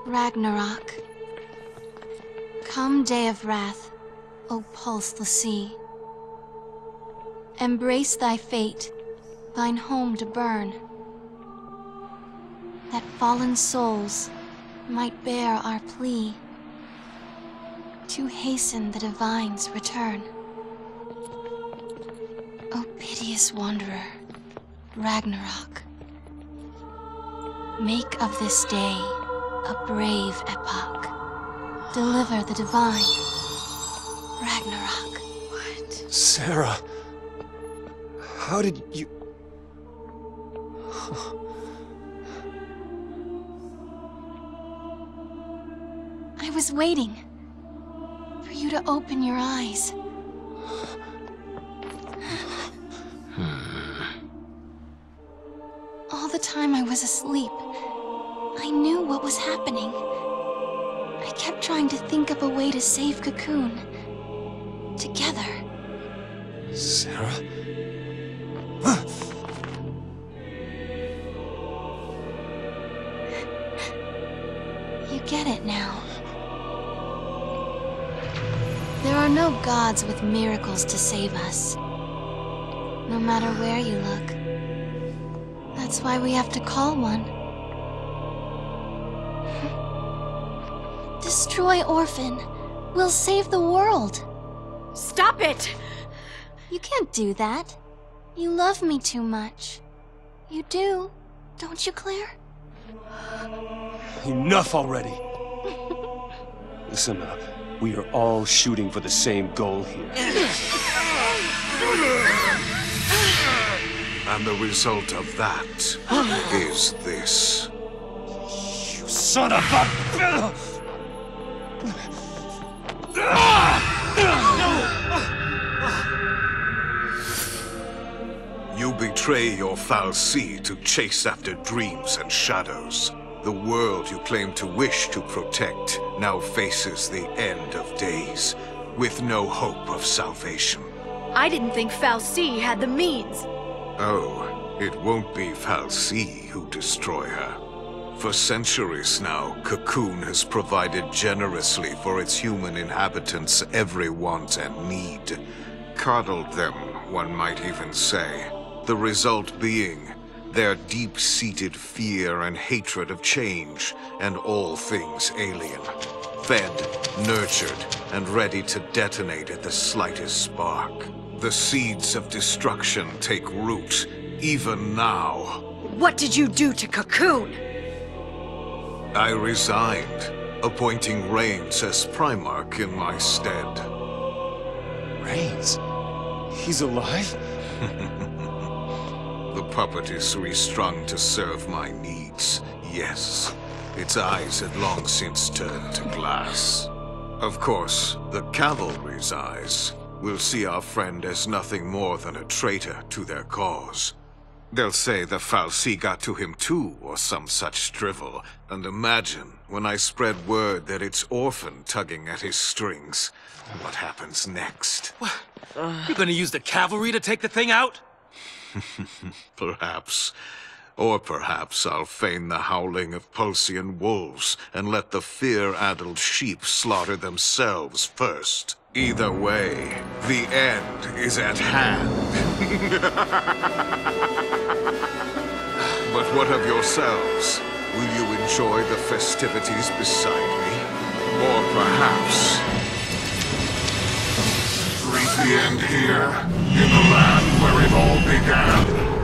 Ragnarok. Come day of wrath, O pulseless sea. Embrace thy fate, thine home to burn, that fallen souls might bear our plea to hasten the divine's return. O piteous wanderer, Ragnarok, make of this day a brave epoch. Deliver the divine, Ragnarok. What? Sarah, how did you... I was waiting for you to open your eyes. All the time I was asleep, I knew what was happening. I kept trying to think of a way to save Cocoon. Together. Sarah? You get it now. There are no gods with miracles to save us. No matter where you look. That's why we have to call one. Destroy Orphan. We'll save the world. Stop it! You can't do that. You love me too much. You do, don't you, Claire? Enough already! Listen up. We are all shooting for the same goal here. And the result of that is this. You son of a... You betray your fal'Cie to chase after dreams and shadows. The world you claim to wish to protect now faces the end of days, with no hope of salvation. I didn't think fal'Cie had the means. Oh, it won't be fal'Cie who destroy her. For centuries now, Cocoon has provided generously for its human inhabitants every want and need. Coddled them, one might even say. The result being their deep-seated fear and hatred of change and all things alien. Fed, nurtured, and ready to detonate at the slightest spark. The seeds of destruction take root, even now. What did you do to Cocoon? I resigned, appointing Reigns as Primarch in my stead. Reigns? He's alive? The puppet is restrung to serve my needs, yes. Its eyes had long since turned to glass. Of course, the cavalry's eyes will see our friend as nothing more than a traitor to their cause. They'll say the fal'Cie got to him too, or some such drivel. And imagine, when I spread word that it's Orphan tugging at his strings, what happens next? What? You gonna use the cavalry to take the thing out? Perhaps. Or perhaps I'll feign the howling of Pulsian wolves and let the fear-addled sheep slaughter themselves first. Either way, the end is at hand. But what of yourselves? Will you enjoy the festivities beside me? Or perhaps... greet the end here, in the land where it all began?